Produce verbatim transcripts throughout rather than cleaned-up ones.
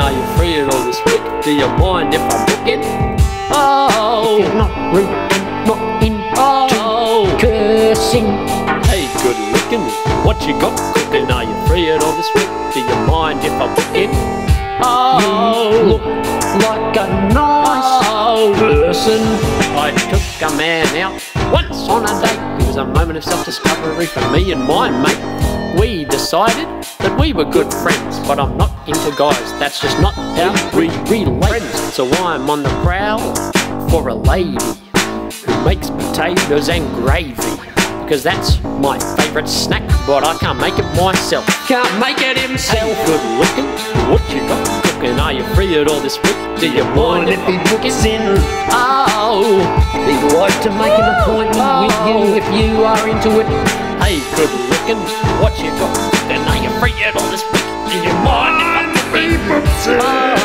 are you free at all this week? Do you mind if I'm looking? Oh, if you're not rude and not into oh, cursing. Hey, good looking, what you got cooking? Are you free at all this week? Do you mind if I'm looking? Oh, you look like a nice oh, person. I took a man out once on a date. It was a moment of self-discovery for me and my mate. We decided that we were good friends, but I'm not into guys, that's just not how we relate. So I'm on the prowl for a lady who makes potatoes and gravy, because that's my favourite snack, but I can't make it myself. Can't make it himself. Hey, good looking, what you got cooking? Are you free at all this week? Do you mind if he books in? Oh, he'd like to make an appointment oh, with you if you are into it. Hey, good looking, what you got cooking? Are you free at all this week? Do you mind if he books in?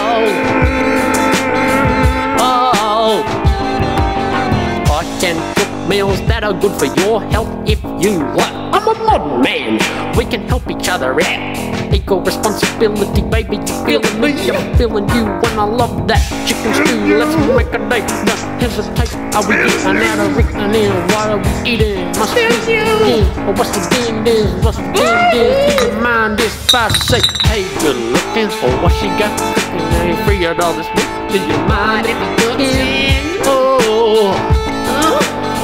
Oh, oh, I can cook meals that are good for your health if you want. I'm a modern man, we can help each other out. Equal responsibility, baby, you're feeling me, I'm feeling you when I love that chicken stew. Let's make a date, no hesitate. Are we getting out of Rickman in? What are we eating? Must be eating. But what's the game is? What's the game is? Do you mind this if I say, hey, good looking, or what she got cooking? Are you free at all this week? Do you mind if you look in? Oh, oh,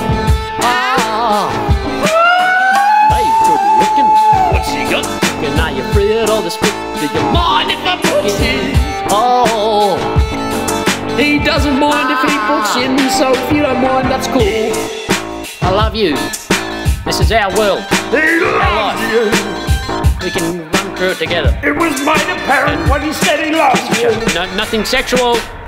hey, good looking, what she got cooking? Are you free at all this week? Do you mind if I books in? Oh, he doesn't mind if he books in, so if you don't mind, that's cool. I love you. This is our world. He loves you. We can run through it together. It was made apparent when he said he loves you. No, nothing sexual.